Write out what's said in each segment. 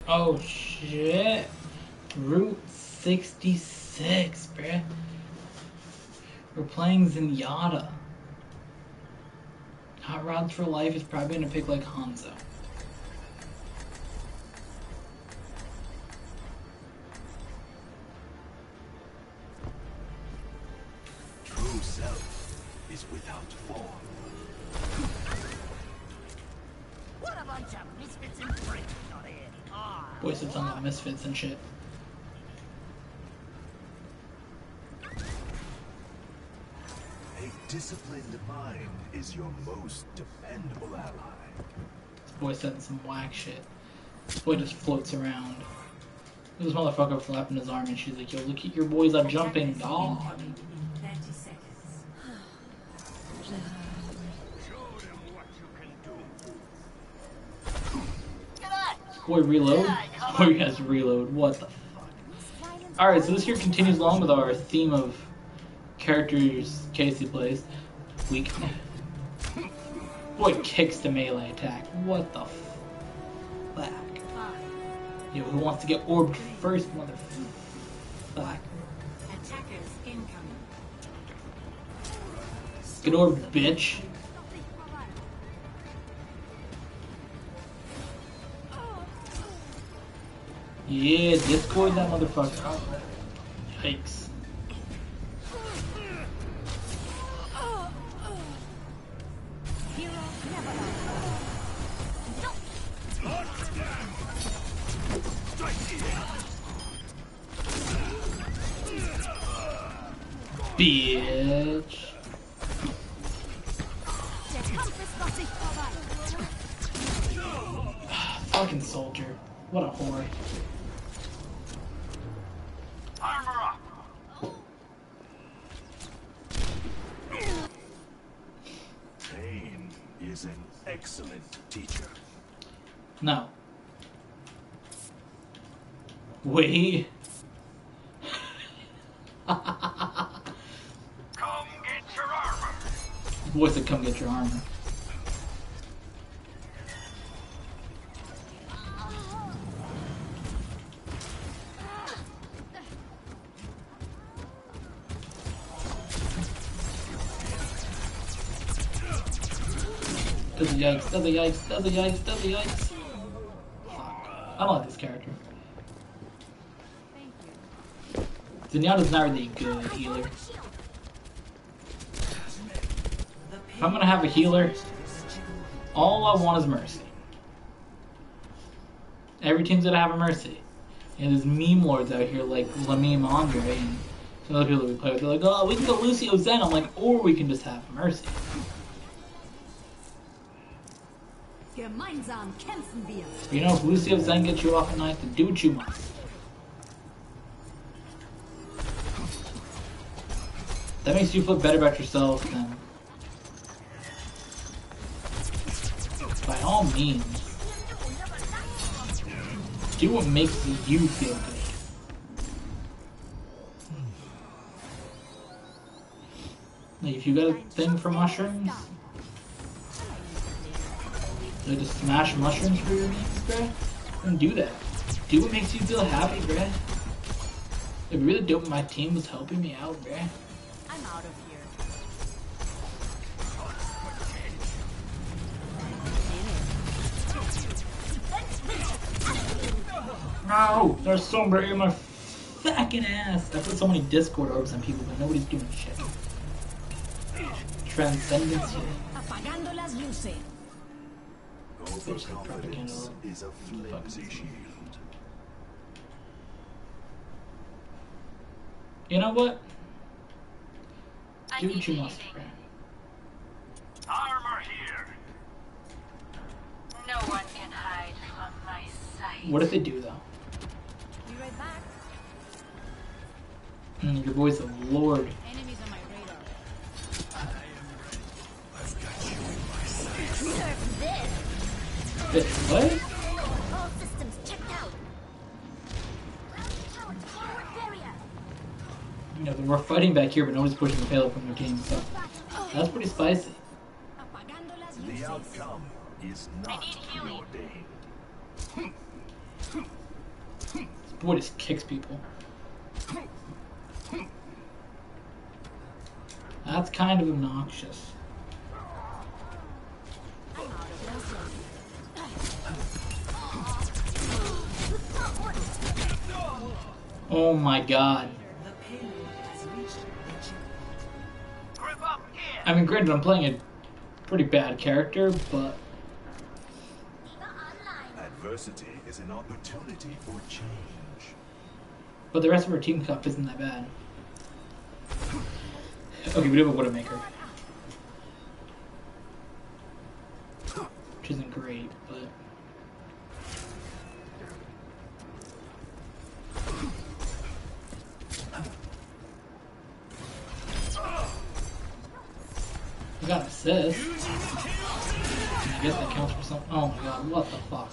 Oh shit. Route 66, bruh. We're playing Zenyatta. Hot Rods for Life is probably gonna pick like Hanzo. True self is without form. What a bunch of misfits and freaks out here. Boy said something about misfits and shit. A disciplined mind is your most dependable ally. This boy said some whack shit. This boy just floats around. This motherfucker flapping his arm and she's like, yo, look at your boys are jumping, dog. Boy, reload? Boy has reload. What the fuck? Alright, so this here continues along with our theme of characters Casey plays. Weak. Boy kicks the melee attack. What the fuck? Yo, who wants to get orbed first, motherfucker? Attackers incoming. Get orbed, bitch. Yeah, Discord that motherfucker. Yikes. Bitch. Fucking soldier. What a whore. Armor up! Pain is an excellent teacher. No. Wait. Come get your armor! Boy said, come get your armor. Does the yikes, does the yikes, does the yikes, does the yikes. Fuck. I don't like this character. Zenyatta's not really a good healer. If I'm gonna have a healer, all I want is Mercy. Every team's gonna have a Mercy. And there's meme lords out here like Lameme Andre and some other people that we play with. They're like, oh, we can go Lucio Zen. I'm like, or we can just have Mercy. Gemeinsam kämpfen wir. You know, if Lucio Zen gets you off at night, then do what you must. That makes you feel better about yourself, then by all means, do what makes you feel good. Like if you got a thing for mushrooms, like just smash mushrooms for your needs, bruh, then do that. Do what makes you feel happy, bruh. It'd be really dope if my team was helping me out, bruh. I'm out of here. No! There's somebody in my fucking ass! I put so many Discord orbs on people, but nobody's doing shit. Transcendence here. Apagando las luces. Overconfidence is a flimsy shield. You know what? Do what you must, bruh. Armor here! No one can hide from my sight. What if they do, though? Be right back. Your boy's a lord. Enemies on my radar. I've got you in my sights. Serve this. What? All systems checked out. Forward barrier. You know, we're fighting back here, but nobody's pushing the payload from their team, so that's pretty spicy. Apagando las The luces. outcome is not need healing. preordained. Boy just kicks people. That's kind of obnoxious. Oh my god. I mean, granted, I'm playing a pretty bad character, but... Adversity is an opportunity for change. But the rest of our team cup isn't that bad. Okay, we do have a Widowmaker. Which isn't great, but... We got an assist. I guess that counts for something. Oh my god, what the fuck?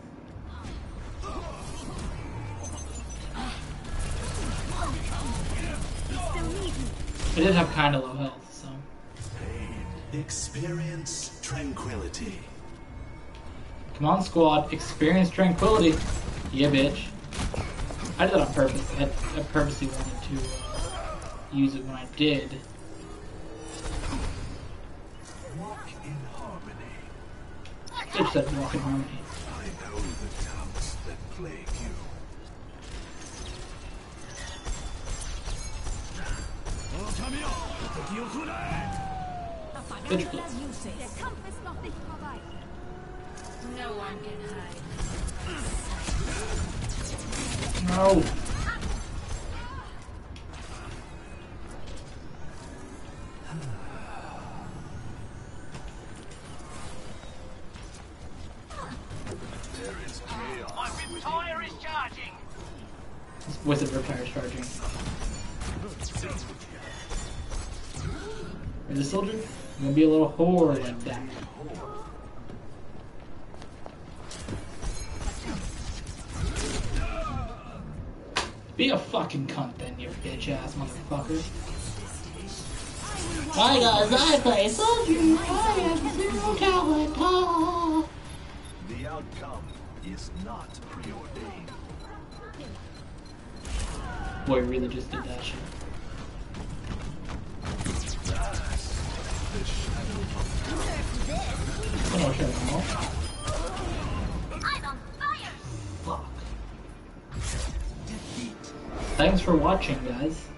I did have kind of low health, so... Experience tranquility. Come on, squad. Experience tranquility. Yeah, bitch. I did that on purpose. I purposely wanted to use it when I did. Walk in harmony. Bitch said walk in harmony. I know the doubts that plague you. Apagando las luces. No one can hide. No. There is chaos. My fifth tire is charging. This Wizard Reptire's charging. Is this soldier? I'm gonna be a little whore like that. Be a fucking cunt then, you bitch ass motherfucker. Hi guys, I play soldier. I have 0 talent. Ah. The outcome is not preordained. Boy, really just did that shit. Oh, sure, I'm on fire. fuck. Thanks for watching, guys.